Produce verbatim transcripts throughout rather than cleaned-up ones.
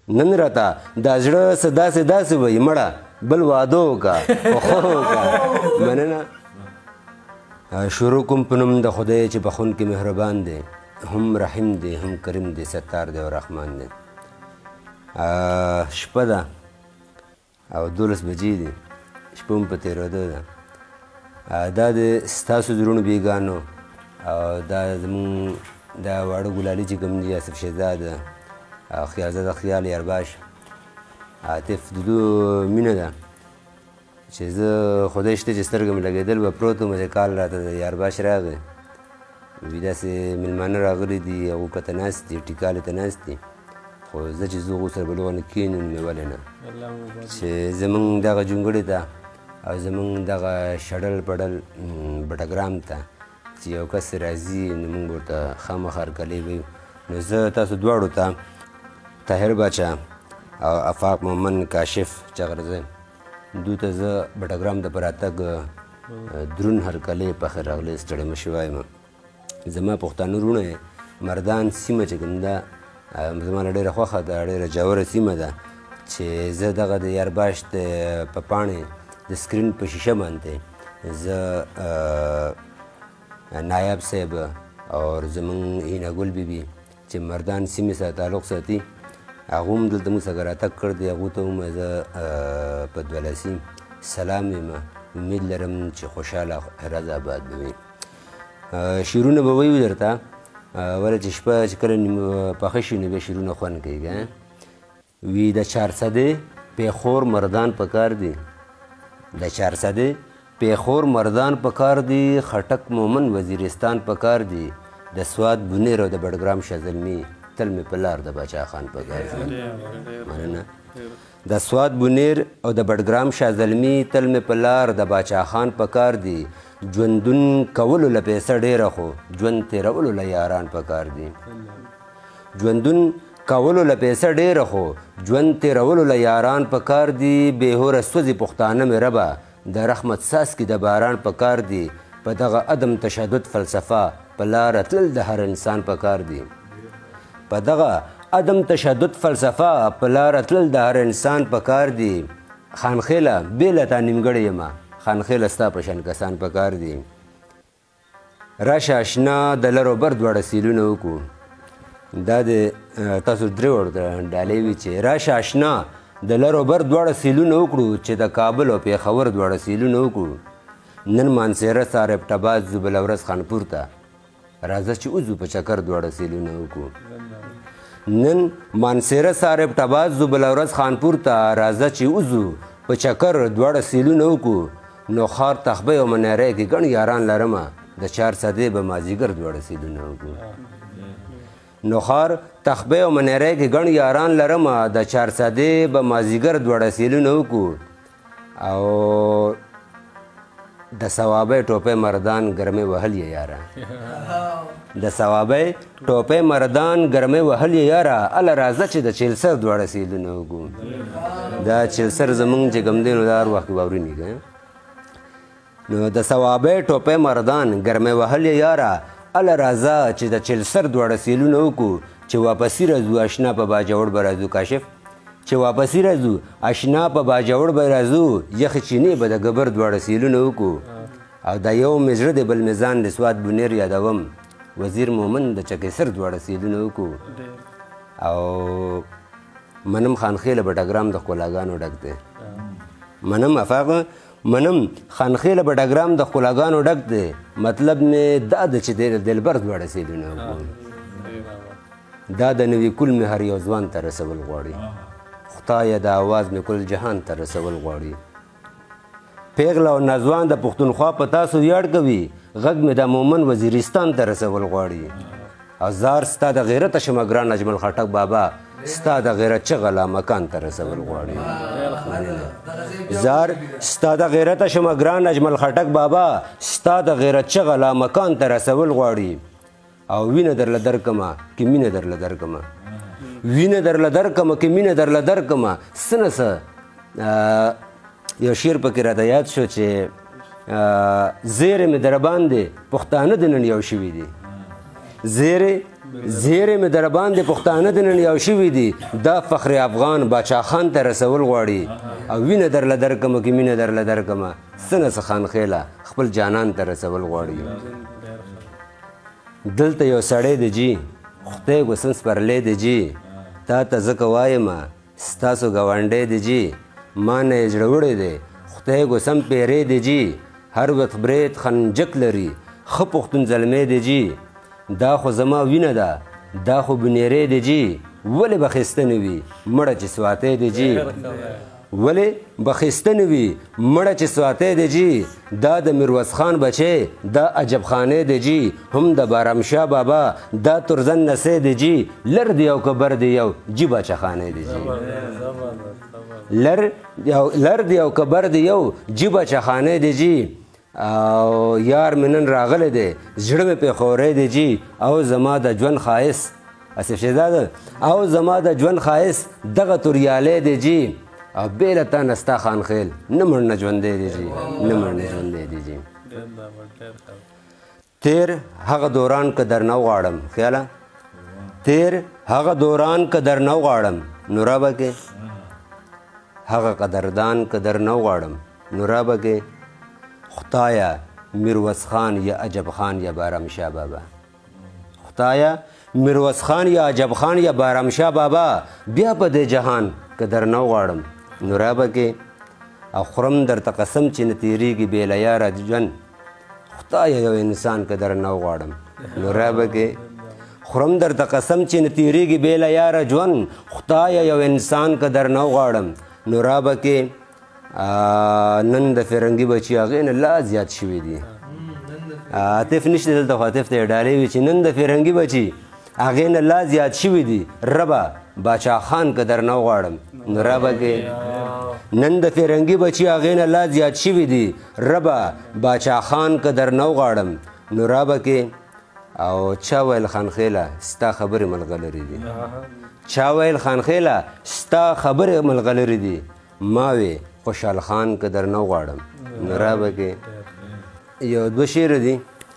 نن راته دا زړه څه داسې داسې وایي مړه بل واده وکړه پخوا وکړه مننه. شروع کوم په نوم د خدای چې بخونکي مهربان دی، هم رحیم دی هم کریم دی، ستار دی او رحمان دی. شپه ده او دولس بجې دي، شپه هم په تېرېدو ده. دا د ستاسو زړونو بیګانو او دا زمونږ دا واړه ګلالي چې کوم دي آصف شهزاد او خیالزاده خیال یارباش عاطف د دوی مینه ده چې زه خدای شته چې سترګه مې لګېدل به پروت وم چې کال راته د یارباش راغی وي داسې مېلمانه راغلي دي هغو کته ناست دي ټیکالې ته ناست دي خو زه چې زه هغو سره به لغونه کښېنو مې ولې نه چې زمونږ دغه جونګړې ته او زمونږ دغه شډل پډل بټګرام ته چې یو کس راځي نو موږ ورته خامخا هرکلی ویو. نو زه تاسو دواړو ته طاهر باچا او افاق مومن کاشف چغرزی دوی ته زه بټګرام ته په راتګ درون هرکلی پخې راغلی ستړی مه شوی یم. زما پښتانه وروڼه مردان سیمه چې کوم ده زما له ډېره خوښه ده، ډېره ژوره سیمه ده چې زه دغه د یارباش د په پاڼې د سکرین په شیشه باندې زه نایب صاحب او زمونږ هینه ګل بیبي چې مردان سیمې سره تعلق ساتي هغه هم دلته موږ څخه راتګ کړی دی. هغو ته هم زه په دولسي سلام یم، امید لرم چې خوشحاله راز آباد به وي. شعرونه به ویو درته ولې چې شپه چې کله پاخه شي نو بیا شعرونه خوند کوي که وي. د چارسدې پیښور مردان په کار دي، د چارسدې پیښور مردان په کار دي، خټک مومن وزیرستان په کار دي، د سواد بونیر او د بډګرام شازلمي تل مې په لار د باچا خان په کار دي. مننه. د سواد بونیر او د بډګرام شازلمي تل مې په لار د باچا خان په کار دي، ژوندون کولو له پیسه ډېره خو ژوند تېرولو له یاران په کار دي. ژوندون کولو له پیسه ډېره خو ژوند تېرولو له یاران په کار دي، بېهوره سوځي پښتانه مې ربه د رحمت څاڅکي د باران په کار دي، په دغه عدم تشدد فلسفه په لاره تلل د هر انسان په کار دي. په دغه عدم تشدد فلسفه په لاره تلل د هر انسان په کار دي. خانخیله بې له تا نیمګړی یمه، خانخیله ستا په شان کسان په کار دي. راشه اشنا د لر و بر دواړه سیلونه وکړو. دا د تاسو درې وړو ته ډالۍ وي چې راشه اشنا د لر و بر دواړه سیلونه وکړو، چې د کابل او پېښور دواړه سیلونه وکړو. نن مانسیره صاحب ټباز ځو بله ورځ خانپور ته، راځه چې وځو په چکر دواړه سیلونه وکړو. نن مانسیره صاحب ټباز ځو بله ورځ خانپور ته، راځه چې وځو په چکر دواړه سیلونه وکړو. نو خار تخبه او منیری کې ګڼ یاران لرمه، د چار سدې به مازدیګر دواړه سیلونه وکړو. نو خار تخبه او منیری کې ګڼ یاران لرمه، د چار سدې به مازدیګر دواړه سیلونه وکړو. او د ثوابۍ ټوپۍ مردان ګرمۍ وهل یې یاره، د ثوابۍ ټوپۍ مردان ګرمۍ وهل یې یاره، اله راځه چې د چیلسر دواړه سیلونه وکړو. دا چیلسر زمونږ چې کوم دی نو دا هر وخت واوریني که نو د ثوابۍ ټوپۍ مردان ګرمۍ وهل یې یاره، اله راځه چې د چیلسر دواړه سیلونه وکړو. چې واپسي راځو اشنا په باجوړ به راځو کاشف، چې واپسي راځو اشنا په باجوړ به راځو، یخې چینې به د ګبر دواړه سیلونه وکړو. او دا یو مې زړه دی بل میزان د سواد بونیر یادوم، وزیر مومن د چکېسر دواړه سیلونه وکړو. او منم خانخیله بټګرام د ښکلاګانو ډک دی. منم افاق منم خانخیله بټګرام د ښکلاګانو ډک دی، مطلب مې دا ده چې د دلبر دواړه سیلونه وکړو. دا د نوي کل مې هر یو ځوان ته رسول غواړي، خدایه د آواز مې کل جهان ته رسول غواړي. پیغله او ناځوان د پښتونخوا په تاسو ویاړ کوي، غږ مې د مومن وزیرستان ته رسول غواړي. او زار ستا د غیرته شمه ګران اجمل خټک بابا، ستا د غیرت چغه لا مکان ته رسول غواړي. زار ستا د غیرته شمه ګران اجمل خټک بابا، ستا د غیرت چغه لا مکان ته رسول غواړي. او وینه درله درکمه که مینه درله درکمه، وینه درله درکمه که مینه درله درکمه. څه نه څه یو شعر پکې راته یاد شو چې زیرې مې در باندې پښتانه د نن یو شوي دي، زیرې زیرې مې در باندې پښتانه د نن یو شوي دي دا فخر افغان باچا خان ته رسول غواړي او وینه درله درکمه که مینه درله درکمه څه نه څه خانخیله خپل جانان ته رسول غواړي دلته یو سړی دی جي خدای ګوسن سپرلی دی جي تا ته ځکه وایمه ستاسو ګاونډی دی جي ما نه یې زړه وړی دی خدای ګوسم پیری دی جي هر وخت برید خنجک لري ښه پښتون زلمی دی جي دا خو زما وینه ده دا خو بنیری دی جي ولې به ښایسته نه وي مړه چې سواتی دی جي ولې به ښایسته نه وي مړه چې سواتی دی جي دا د میرویس خان بچی دا عجب خانی دی جي هم د بارمشاه بابا دا ترزن نسی دی جي لر دی یو که بر دی یو جي باچه خانی دی جي لر لر دی یو که بر دی یو جي باچه خانی دی جي او یار مې نن راغلی دی زړه مې پې خوری دی جي او زما د ژوند ښایست اسف شهزاده او زما د ژوند ښایست دغه توریالی دی جي او بېله تا نه ستا خانخیل نه مړ نه ژوندی دی جي نه مړ نه ژوندی دی جي تیر هغه دوران که در نه وغواړم خیاله تیر هغه دوران که در نه وغواړم نو را به کې هغه قدردان که در نه وغواړم نو را به کې خدایا میرویس خان یا عجب خان یا بارمشاه بابا خدایا میرویس خان یا عجب خان یا بارمشاه بابا بیا په دې جهان که در نه وغواړم نو را به کې او خورم درته قسم چې نه تېرېږي بې له یاره ژوند خدایا یو انسان که در نه وغواړم نو را به کې خورم درته قسم چې نه تېرېږي بې له یاره ژوند خدایا یو انسان که در نه وغواړم نو را به کې نن د فرنګي بچي هغې نه لا زیات شوي دي عاطف نشته دلته خو عاطف ته یې ډالۍ وي چې نن د فرنګي بچي هغې نه لا زیات شوي دي ربه باچا خان که در نه وغواړم نو ربه کې نن د فرنګي بچي هغې نه لا زیات شوي دي ربه باچا خان که در نه وغواړم نو ربه کې او چا ویل خانخیله ستا خبرې ملغلرې دي چا ویل خانخیله ستا خبرې ملغلرې دي ما وی خوشحال خان که در نه وغواړم نو را به کې یو دوه شعر دي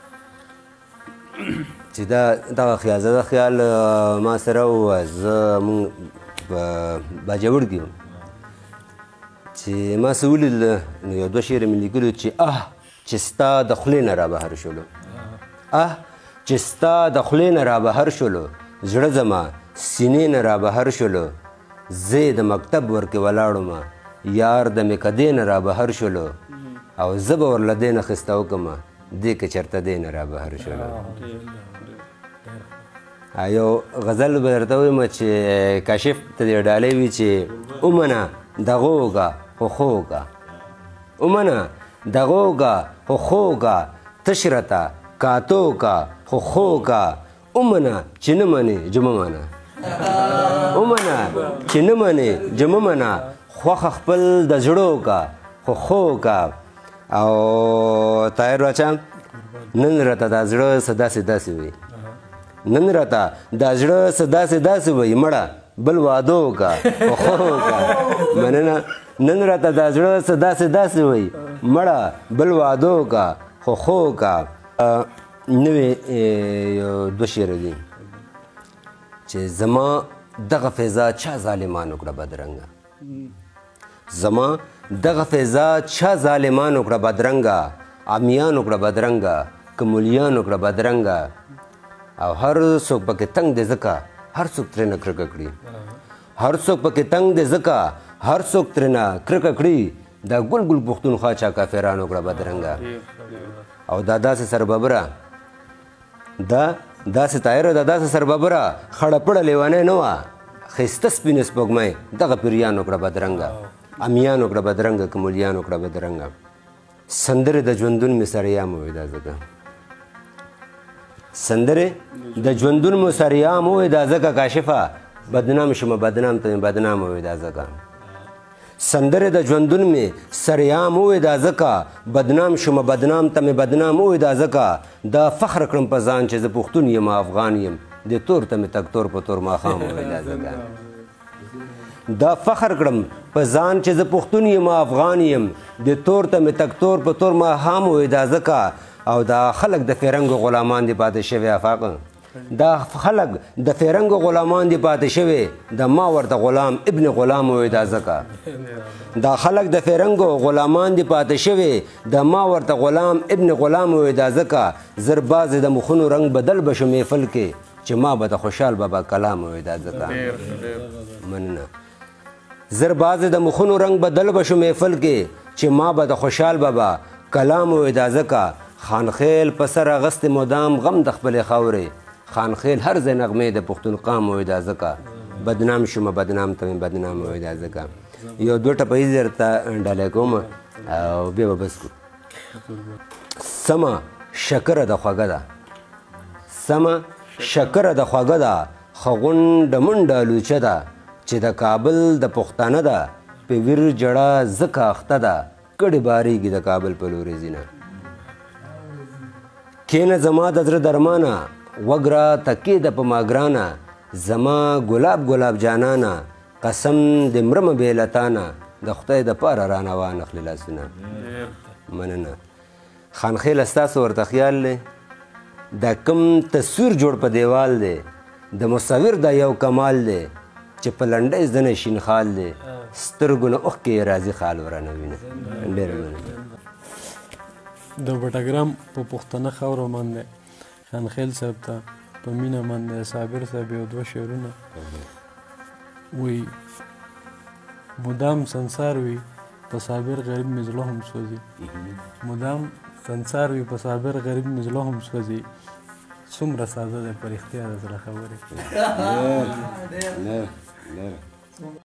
چې دا دغه خیال زه خیال ما سره و زه مونږ په باجوړ کې چې ما څه ولیدل نو یو دوه شعر مې لیکلو چې اه چې ستا د خولې نه رابهر شولو اه چې ستا د خولې نه رابهر شولو زړه زما سینې نه رابهر شولو زه د مکتب ورکې ولاړم یار د مې کدې نه رابهر شولو او زه به ورله دې نه خسته وکړمه دې که چېرته دې نه رابهر شولو یو غزل به درته ووایم چې کاشف ته دې ډالۍ وي چې ومنه دغه وکړه خو ښه وکړه ومنه دغه وکړه خو ښه وکړه تش راته کاته وکړه خو ښه وکړه ومنه چې نه منې جمه منه ومنه چې نه منې جمه منه خوښه خپل د زړه وکړه خو ښه وکړه او طاهر باچا نن راته دا زړه څه داسې داسې وي نن راته دا زړه څه داسې داسې وي مړه بل واده وکړه خو ښه وکړه مننه نن راته دا زړه څه داسې داسې وي مړه بل واده وکړه خو ښه وکړه نوې یو دوه شعر دي چې زما دغه فضا چا ظالمان وکړه بدرنګه زما دغه فضا چا ظالمان وکړه بدرنګه عامیان وکړه بدرنګه که مولیان وکړه بدرنګه او هر څوک پکې تنګ دی ځکه هر څوک ترېنه کرکه کړي هر څوک پکې تنګ دی ځکه هر څوک ترېنه کرکه کړي دا ګل ګل پښتونخوا چا کافران وکړه بدرنګه او دا داسې سرببره دا داسې طاهره دا داسې سرببره خړه پړه لیونی نه وه ښایسته سپینې سپوږمۍ دغه پیریان وکړه بدرنګه امیان وکړه بدرنګه که مولیان وکړه بدرنګه سندرې د ژوندون مې سریام ووی دا ځکه سندرې د ژوندون مو سریام ووی دا ځکه کاشفه بدنام شومه بدنام ته مې بدنام ووی دا ځکه سندرې د ژوندون مې سریام ووی دا ځکه بدنام شومه بدنام ته مې بدنام ووی دا ځکه دا فخر کړم په ځان چې زه پښتون یم افغان یم د تور ته مې تک تور په تور ماښام ووی دا ځکه دا فخر کړم په ځان چې زه پښتون یم افغان یم د تور ته مې تک تور په تور ماښام ووی دا ځکه او دا خلک د فرنګو غلامان دي پاتې شوي افاق دا خلک د فیرنګو غلامان دي پاتې شوي د ما ورته غلام ابن غلام وایي دا ځکه دا خلک د فیرنګو غلامان دي پاتې شوي د ما ورته غلام ابن غلام وایي دا ځکه زر بعضې د مخونو رنګ بدل به شو محفل کې چې ما به د خوشحال بابا کلام وایي دا ځکه مننه زر بعضې د مخونو رنګ بدل به شو محفل کې چې ما به د خوشحال بابا کلام وایي دا ځکه خانخیل په سر اغستې مدام غم د خپلې خاورې خانخیل هر ځای نغمې د پښتون قام وایي دا ځکه بدنام شومه بدنام ته مې بدنام وایي دا ځکه یو دوه ټپیز درته ډالۍ کوم او بیا به بس کړو سمه شکره د خوږه ده سمه شکره د خوږه ده ښه غونډه منډه لوچه ده چې د کابل د پښتانه ده په ویر جړه ځکه اخته ده کډې بارېږي د کابل په لورې ځینه کینه زما د زړه درمانه وګره تکې ده په ما ګرانه زما ګلاب ګلاب جانانه قسم د مرمه بې له تانه د خدای دپاره رانه وانخلې لاسونه مننه خانخیله ستاسو ورته خیال دی دا کوم تصویر جوړ په دیوال دی د مصور دا یو کمال دی چې په لنډۍ زنه شین خال دی سترګو نه اوښکې راځي خال ورانه وینه ډېره مننه د بټګرام په پښتنه خاوره باندې خانخیل صاحب ته په مینه باندې صابر صاحب یو دوه شعرونه وی مدام संसार وي په صابر غریب مې زړه هم سوځي مدام संसार وي په صابر غریب مې زړه هم سوځي څومره ساده ده په رښتیا د زړه خبرې